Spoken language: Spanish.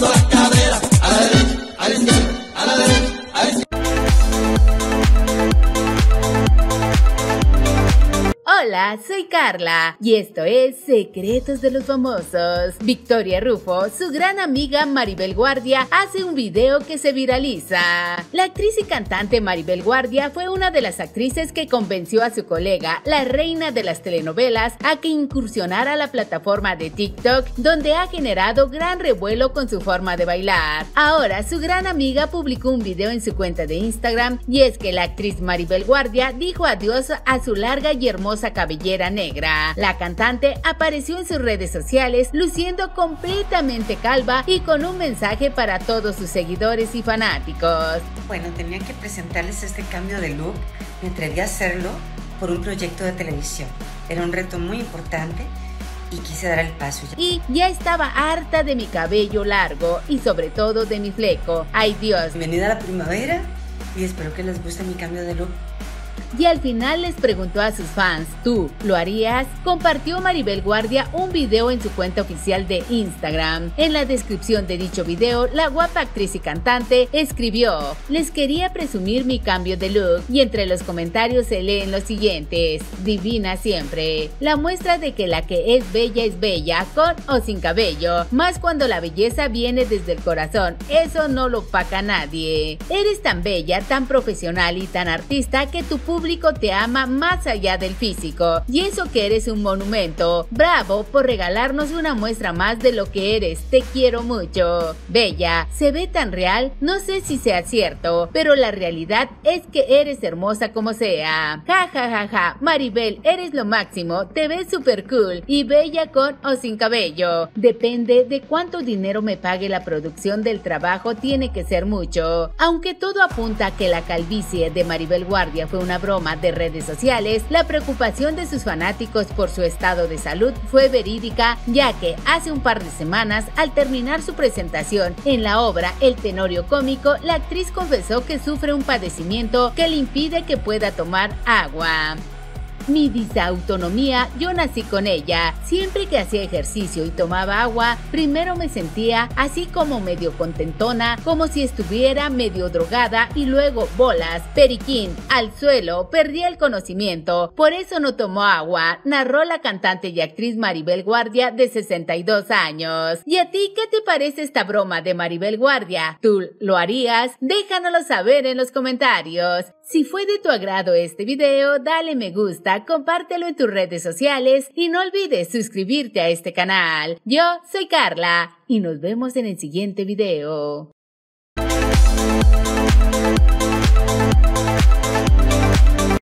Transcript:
moviendo las caderas, a la derecha, a la izquierda, a la derecha, a la izquierda. Hola, soy Carla y esto es Secretos de los Famosos. Victoria Rufo, su gran amiga Maribel Guardia, hace un video que se viraliza. La actriz y cantante Maribel Guardia fue una de las actrices que convenció a su colega, la reina de las telenovelas, a que incursionara a la plataforma de TikTok, donde ha generado gran revuelo con su forma de bailar. Ahora, su gran amiga publicó un video en su cuenta de Instagram y es que la actriz Maribel Guardia dijo adiós a su larga y hermosa cabellera negra. La cantante apareció en sus redes sociales luciendo completamente calva y con un mensaje para todos sus seguidores y fanáticos. Bueno, tenía que presentarles este cambio de look. Me atreví a hacerlo por un proyecto de televisión. Era un reto muy importante y quise dar el paso. Y ya estaba harta de mi cabello largo y sobre todo de mi fleco. ¡Ay, Dios! Bienvenida a la primavera y espero que les guste mi cambio de look. Y al final les preguntó a sus fans, ¿tú lo harías? Compartió Maribel Guardia un video en su cuenta oficial de Instagram. En la descripción de dicho video, la guapa actriz y cantante escribió: les quería presumir mi cambio de look, y entre los comentarios se leen los siguientes: divina siempre. La muestra de que la que es bella, con o sin cabello, más cuando la belleza viene desde el corazón, eso no lo opaca nadie. Eres tan bella, tan profesional y tan artista que tu público te ama más allá del físico, y eso que eres un monumento. Bravo por regalarnos una muestra más de lo que eres, te quiero mucho. Bella, se ve tan real, no sé si sea cierto, pero la realidad es que eres hermosa como sea. Ja ja ja ja, Maribel, eres lo máximo, te ves super cool y bella con o sin cabello. Depende de cuánto dinero me pague la producción del trabajo, tiene que ser mucho. Aunque todo apunta a que la calvicie de Maribel Guardia fue una broma de redes sociales, la preocupación de sus fanáticos por su estado de salud fue verídica, ya que hace un par de semanas, al terminar su presentación en la obra El Tenorio Cómico, la actriz confesó que sufre un padecimiento que le impide que pueda tomar agua. Mi disautonomía, yo nací con ella. Siempre que hacía ejercicio y tomaba agua, primero me sentía así como medio contentona, como si estuviera medio drogada, y luego bolas, periquín, al suelo, perdí el conocimiento. Por eso no tomo agua, narró la cantante y actriz Maribel Guardia, de 62 años. ¿Y a ti qué te parece esta broma de Maribel Guardia? ¿Tú lo harías? Déjanoslo saber en los comentarios. Si fue de tu agrado este video, dale me gusta, compártelo en tus redes sociales y no olvides suscribirte a este canal. Yo soy Carla y nos vemos en el siguiente video.